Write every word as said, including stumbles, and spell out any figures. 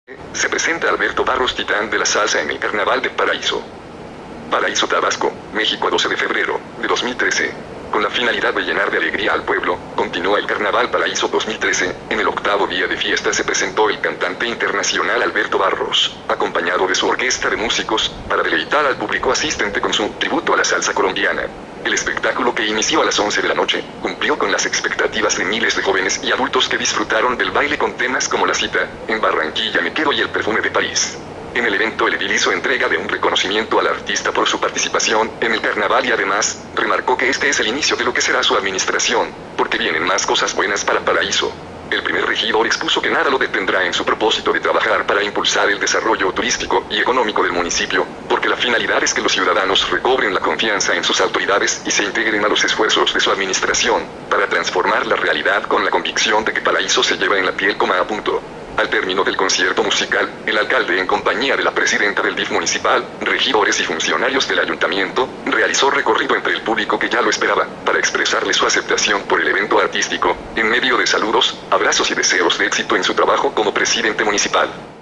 Se presenta Alberto Barros, titán de la salsa, en el Carnaval de Paraíso. Paraíso, Tabasco, México, doce de febrero de dos mil trece. Con la finalidad de llenar de alegría al pueblo, continúa el Carnaval Paraíso dos mil trece. En el octavo día de fiesta se presentó el cantante internacional Alberto Barros, acompañado de su orquesta de músicos, para deleitar al público asistente con su tributo a la salsa colombiana. El espectáculo, que inició a las once de la noche, cumplió con las expectativas de miles de jóvenes y adultos que disfrutaron del baile con temas como La Cita, En Barranquilla Me Quedo y El Perfume de París. En el evento, el edil hizo entrega de un reconocimiento al artista por su participación en el carnaval y además, remarcó que este es el inicio de lo que será su administración, porque vienen más cosas buenas para Paraíso. El primer regidor expuso que nada lo detendrá en su propósito de trabajar para impulsar el desarrollo turístico y económico del municipio, porque la finalidad es que los ciudadanos recobren la confianza en sus autoridades y se integren a los esfuerzos de su administración, para transformar la realidad con la convicción de que Paraíso se lleva en la piel, coma a punto. Al término del concierto musical, el alcalde, en compañía de la presidenta del D I F municipal, regidores y funcionarios del ayuntamiento, realizó recorrido entre el público que ya lo esperaba, para expresarle su aceptación por el evento artístico, en medio de saludos, abrazos y deseos de éxito en su trabajo como presidente municipal.